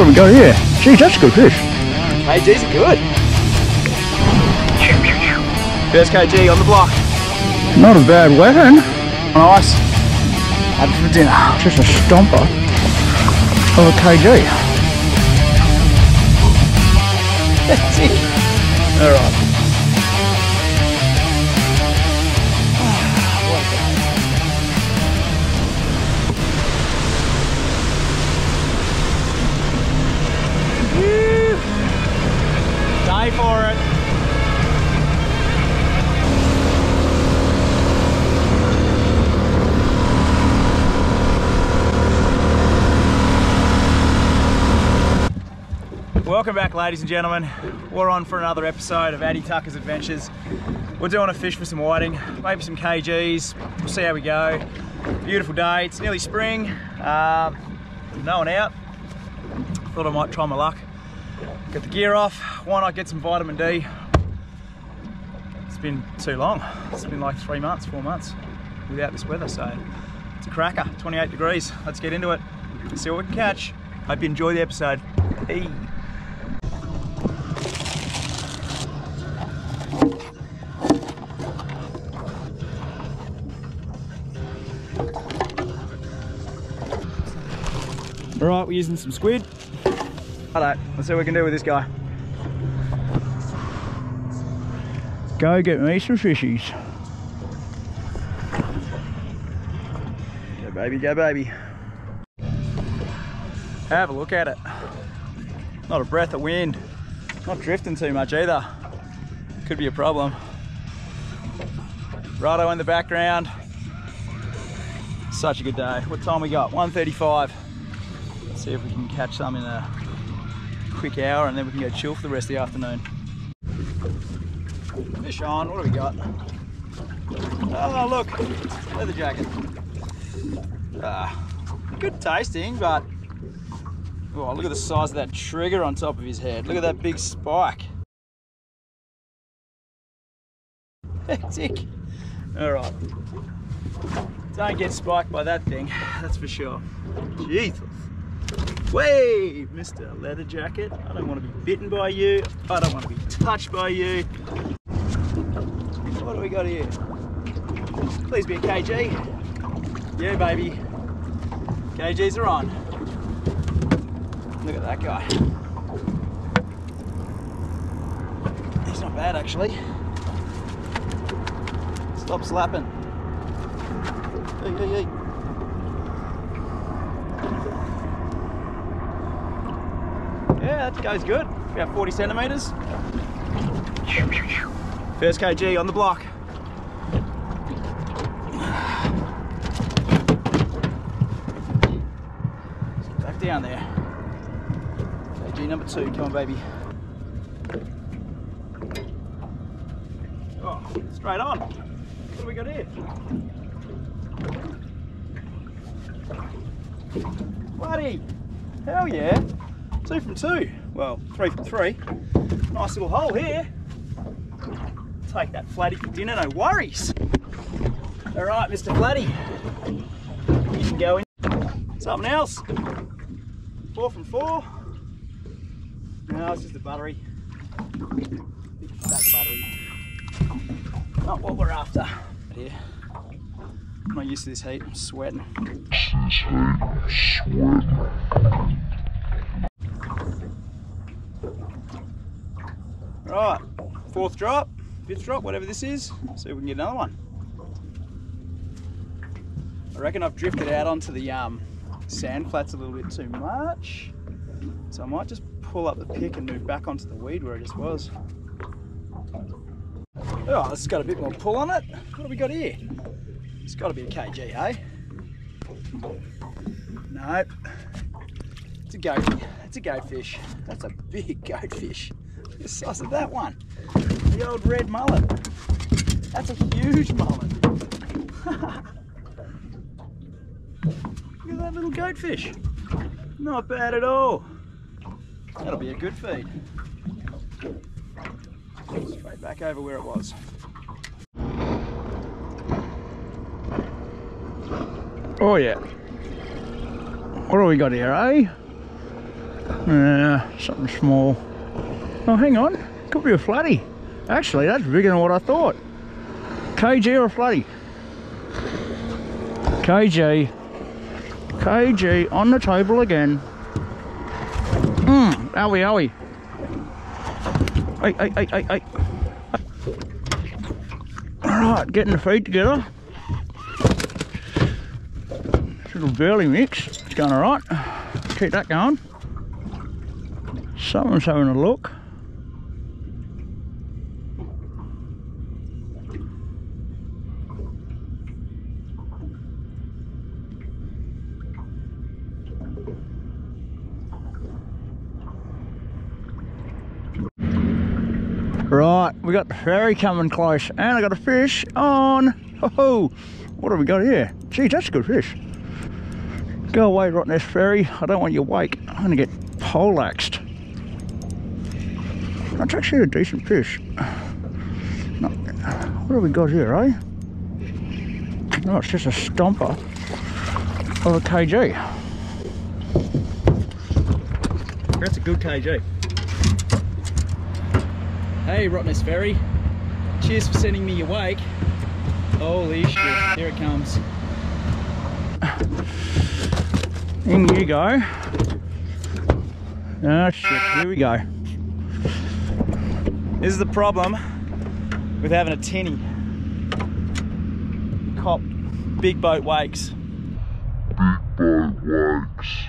What have we got here? Geez, that's a good fish. KGs are good. First KG on the block. Not a bad weapon. Nice. Had it for dinner. Just a stomper of a KG. That's it. Alright. Day for it. Welcome back, ladies and gentlemen. We're on for another episode of Addy Tucker's Adventures. We're doing a fish for some whiting, maybe some KGs. We'll see how we go. Beautiful day. It's nearly spring. No one out. Thought I might try my luck. Got the gear off. Why not get some vitamin D? It's been too long. It's been like 3 months, 4 months without this weather, so it's a cracker. 28 degrees. Let's get into it. See what we can catch. Hope you enjoy the episode. Hey. All right, we're using some squid. Alright, let's see what we can do with this guy. Go get me some fishies. Go baby, go baby. Have a look at it. Not a breath of wind. Not drifting too much either. Could be a problem. Righto in the background. Such a good day. What time we got? 1:35. Let's see if we can catch some in a quick hour and then we can go chill for the rest of the afternoon. Fish on, what do we got? Oh look, leather jacket. Good tasting, but oh, look at the size of that trigger on top of his head. Look at that big spike. Hectic. Alright. Don't get spiked by that thing, that's for sure. Jesus. Way, Mr. Leather Jacket. I don't want to be bitten by you. I don't want to be touched by you. What do we got here? Please be a KG. Yeah, baby. KGs are on. Look at that guy. He's not bad, actually. Stop slapping. Hey, hey, hey. Yeah, that goes good. About 40 centimetres. First KG on the block. Back down there. KG number 2, come on baby. Oh, straight on. What do we got here? Bloody, hell yeah. 2 from 2. Well, 3 from 3. Nice little hole here. Take that flatty for dinner, no worries. All right, Mr. Flatty. You can go in. Something else. 4 from 4. No, it's just a buttery. Big fat buttery. Not what we're after. Here. I'm not used to this heat. I'm sweating. Right, 4th drop, 5th drop, whatever this is. See if we can get another one. I reckon I've drifted out onto the sand flats a little bit too much. So I might just pull up the pick and move back onto the weed where it just was. Oh, this has got a bit more pull on it. What have we got here? It's got to be a KG, eh? Nope. It's a goatee. It's a goatfish. That's a big goatfish. Look at the size of that one. The old red mullet. That's a huge mullet. Look at that little goatfish. Not bad at all. That'll be a good feed. Straight back over where it was. Oh yeah. What do we got here, eh? Yeah, something small. Oh, hang on. Could be a flatty. Actually, that's bigger than what I thought. KG or a flatty? KG. KG on the table again. Owie, owie. Hey. Alright, getting the feed together. This little burley mix. It's going alright. Keep that going. Someone's having a look. Right, we got the ferry coming close, and I got a fish on. Oh, what have we got here? Gee, that's a good fish. Go away, Rottnest Ferry. I don't want you awake. I'm gonna get poleaxed. That's actually a decent fish. No, what have we got here, eh? No, it's just a stomper of a KG. That's a good KG. Hey, Rottnest Ferry. Cheers for sending me your wake. Holy shit, here it comes. In you go. Oh shit, here we go. This is the problem with having a tinny. Cop big boat wakes. Big boat wakes.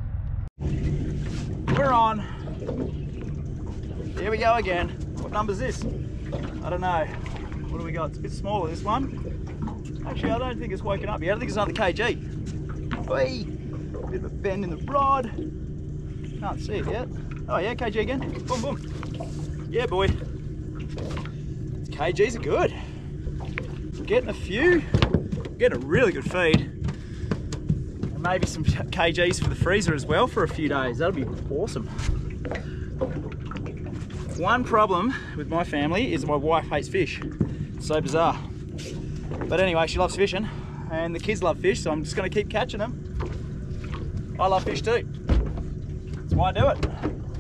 We're on. Here we go again. What number's this? I don't know. What do we got? It's a bit smaller, this one. Actually, I don't think it's woken up yet. I don't think it's another KG. Whee! Bit of a bend in the rod. Can't see it yet. Oh yeah, KG again. Boom, boom. Yeah, boy. KGs are good. Getting a few. Getting a really good feed. And maybe some KGs for the freezer as well for a few days. That'll be awesome. One problem with my family is my wife hates fish. It's so bizarre. But anyway, she loves fishing and the kids love fish, so I'm just gonna keep catching them. I love fish too. That's why I do it.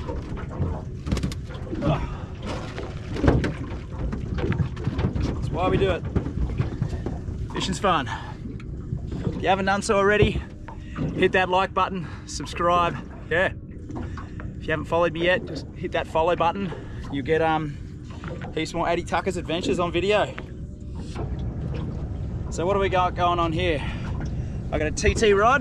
That's why we do it. Fishing's fun. If you haven't done so already, hit that like button, subscribe. Yeah. If you haven't followed me yet, just hit that follow button. You get heaps more Addy Tucker's adventures on video. So what do we got going on here? I got a TT rod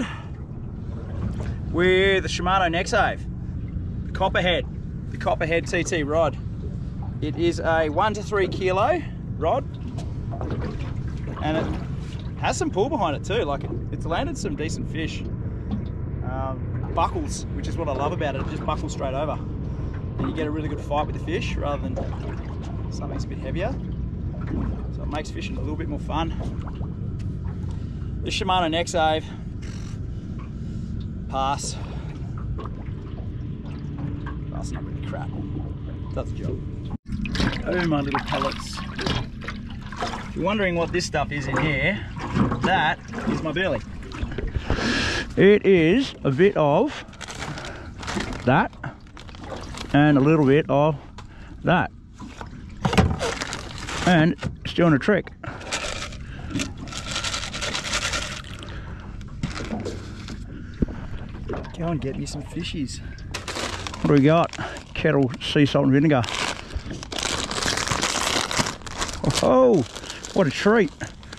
with the Shimano Nexave, the Copperhead TT rod. It is a 1 to 3 kilo rod, and it has some pull behind it too. Like it's landed some decent fish. Buckles, which is what I love about it. It just buckles straight over, and you get a really good fight with the fish rather than something's a bit heavier. So it makes fishing a little bit more fun. This Shimano Nexave, pass. That's not really crap. Does the job. Oh, my little pellets. If you're wondering what this stuff is in here, that is my burley. It is a bit of that and a little bit of that, and it's doing a trick. Go and get me some fishies. What do we got? Kettle sea salt and vinegar. Oh, what a treat.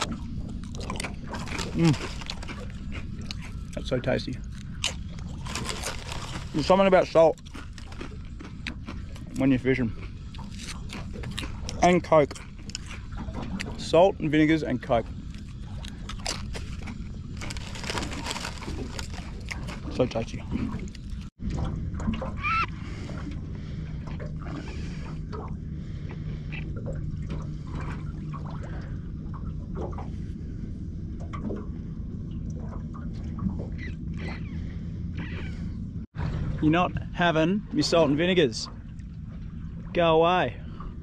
That's so tasty. There's something about salt when you're fishing. And Coke. Salt and vinegars and Coke. So tasty. You're not having your salt and vinegars. Go away.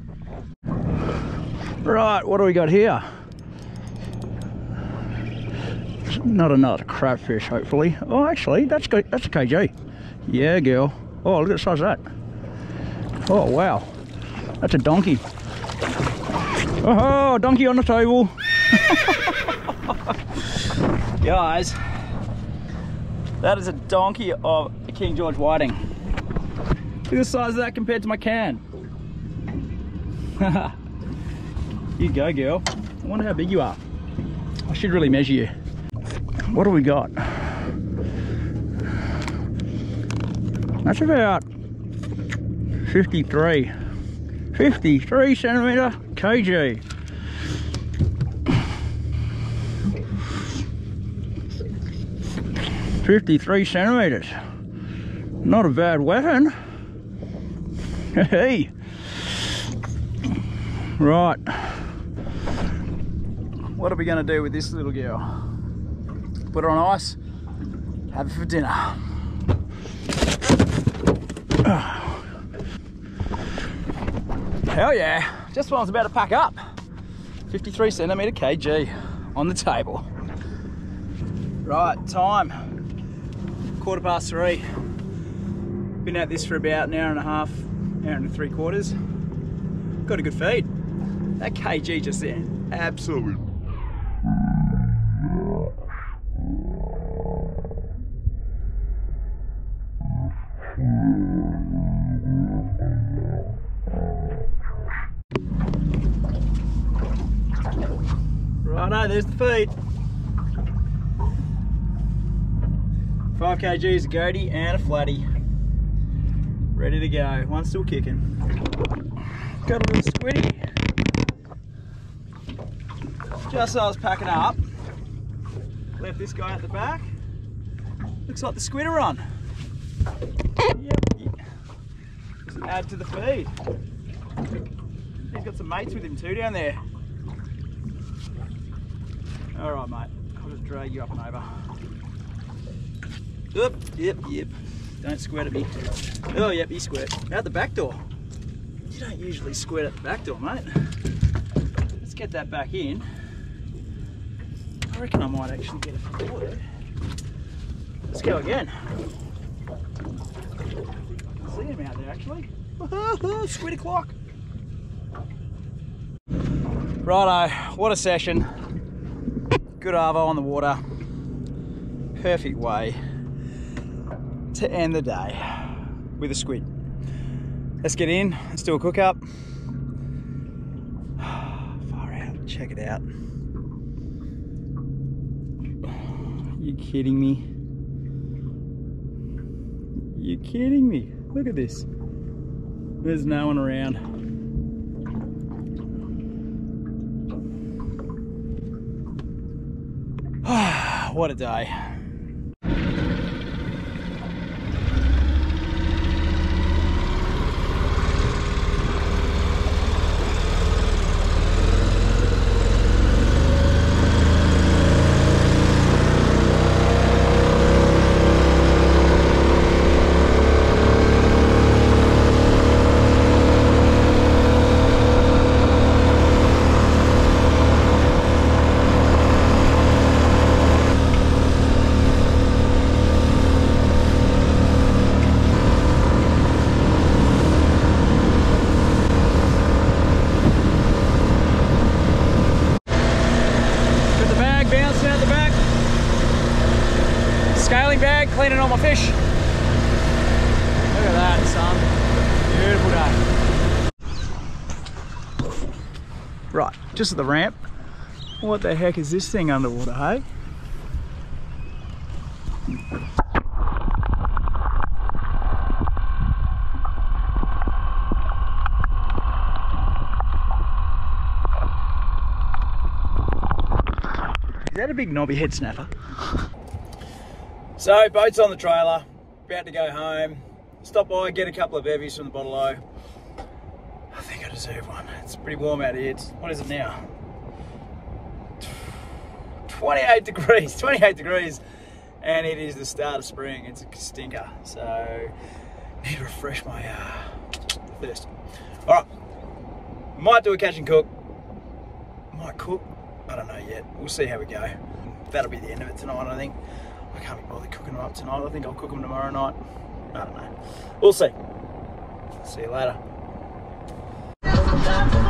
Right, what do we got here? Not another crabfish, hopefully. Oh, actually, that's a KG. Yeah, girl. Oh, look at the size of that. Oh, wow. That's a donkey. Oh, donkey on the table. Guys, that is a donkey of a King George whiting. Look at the size of that compared to my can. You go, girl. I wonder how big you are. I should really measure you. What do we got? That's about 53 centimetre kg. $53 centimetres. Not a bad weapon. Hey. Right. What are we going to do with this little girl? Put her on ice, have her for dinner. Hell yeah, just when I was about to pack up. 53 centimetre kg on the table. Right, time, 3:15. Been at this for about an hour and a half, hour and 3/4. Got a good feed. That kg just then, absolutely. Righto, there's the feed. 5 kgs of goatee and a flatty. Ready to go. One's still kicking. Got a little squiddy. Just as I was packing up, left this guy at the back. Looks like the squid are on. Yep. Just add to the feed. He's got some mates with him too down there. Alright mate, I'll just drag you up and over. Oop, yep. Don't squirt at me. Oh yep, he squirt. Out the back door. You don't usually squirt at the back door, mate. Let's get that back in. I reckon I might actually get it from the water. Let's go again. I see him out there actually. Squid o'clock. Righto, what a session. Good arvo on the water. Perfect way to end the day with a squid. Let's get in, let's do a cook up. Far out, check it out. You kidding me? You kidding me? Look at this. There's no one around. What a day. Scaling bag, cleaning all my fish. Look at that, son. Beautiful day. Right, just at the ramp. What the heck is this thing underwater, hey? Is that a big knobby head snapper? So, boat's on the trailer, about to go home. Stop by, get a couple of bevies from the bottle-o. I think I deserve one. It's pretty warm out here. What is it now? 28 degrees. And it is the start of spring. It's a stinker. So, need to refresh my thirst. All right, might do a catch and cook. Might cook, I don't know yet. We'll see how we go. That'll be the end of it tonight, I think. I can't be bothered cooking them up tonight. I think I'll cook them tomorrow night. I don't know. We'll see. See you later.